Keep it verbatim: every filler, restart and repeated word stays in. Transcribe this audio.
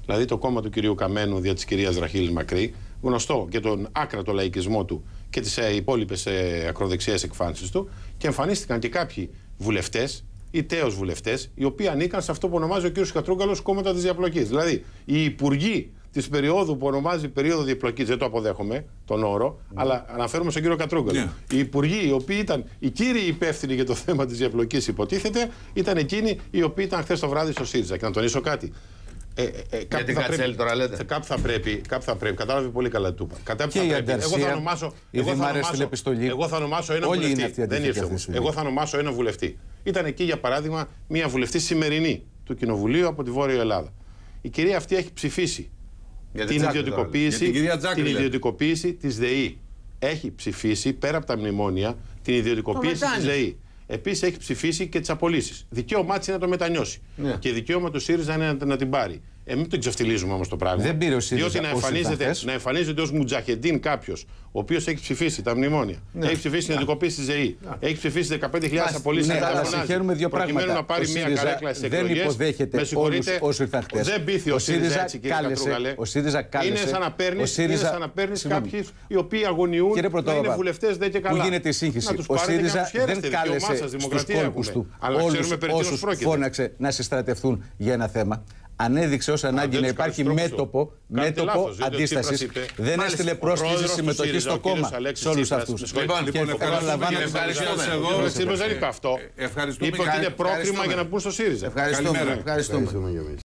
δηλαδή το κόμμα του κυρίου Καμένου δια της κυρίας Ραχήλης Μακρύ, γνωστό και τον άκρατο λαϊκισμό του και τις ε, υπόλοιπες ε, ακροδεξιές εκφάνσεις του, και εμφανίστηκαν και κάποιοι βουλευτές ή τέος βουλευτές, οι οποίοι ανήκαν σε αυτό που ονομάζει ο κ. Κατρούγκαλος κόμματα της διαπλοκής. Δηλαδή, οι υπουργοί της περίοδου που ονομάζει περίοδο διαπλοκής, δεν το αποδέχομαι τον όρο, mm. αλλά αναφέρομαι στον κύριο Κατρούγκαλο. Yeah. Οι υπουργοί, οι οποίοι ήταν οι κύριοι υπεύθυνοι για το θέμα της διαπλοκής, υποτίθεται, ήταν εκείνοι οι οποίοι ήταν χθες το βράδυ στο ΣΥΡΙΖΑ. Και να τονίσω κάτι. Ε, ε, Γιατί Κατσέλη τώρα λέτε. Κάπου θα πρέπει, κάπου θα πρέπει, κατάλαβε πολύ καλά του. Και η Ανταρσία, εγώ θα ονομάσω, εγώ θα ονομάσω, επιστολή. Εγώ θα ονομάσω ένα Όλοι βουλευτή. Δεν ήρθε όμως. Εγώ θα ονομάσω ένα βουλευτή. Ήταν εκεί, για παράδειγμα, μια βουλευτή σημερινή του Κοινοβουλίου από τη Βόρεια Ελλάδα. Η κυρία αυτή έχει ψηφίσει την ιδιωτικοποίηση, την ιδιωτικοποίηση της ΔΕΗ. Έχει ψηφίσει, πέρα από τα μνημόνια, την ιδιωτικοποίηση της ΔΕΗ. Επίσης έχει ψηφίσει και τις απολύσεις. Δικαίωμά της είναι να το μετανιώσει. Ναι. Και δικαίωμα του ΣΥΡΙΖΑ είναι να, να την πάρει. Ε, μην το ξεφτιλίζουμε όμως το πράγμα. Δεν πήρε ο ΣΥΡΙΖΑ. Διότι να εμφανίζεται, να εμφανίζεται ως Μουτζαχεντίν κάποιος, ο οποίος έχει ψηφίσει τα μνημόνια, ναι. έχει ψηφίσει την ιδιωτικοποίηση της ΔΕΗ, ναι. έχει ψηφίσει δεκαπέντε χιλιάδες απολύσεις. Ναι, αλλά συγχαίρουμε δύο πράγματα. Προκειμένου να πάρει μια καρέκλα στις εκλογές. Δεν υποδέχεται όλους όσοι ήρθαν χτες. Δεν πείθει ο ΣΥΡΙΖΑ έτσι, κύριε Κατρούγκαλε. Ο ΣΥΡΙΖΑ κάλεσε. Είναι σαν να παίρνεις κάποιους οι οποίοι αγωνιούν να είναι βουλευτές δεν και καλά. Πού γίνεται η σύγχυση. Ο ΣΥΡΙΖΑ δεν κάλεσε στους κόλπους του όλους όσους φώναξε να συστρατευτούν για ένα θέμα. Ανέδειξε ως ανάγκη να υπάρχει μέτωπο, μέτωπο αντίστασης. Δεν έστειλε πρόσκληση συμμετοχή στο κόμμα σε όλους αυτούς. Λοιπόν, επαναλαμβάνω. Δεν είπε αυτό. Είπε ότι είναι πρόκριμα για να μπουν στο ΣΥΡΙΖΑ. Ευχαριστούμε.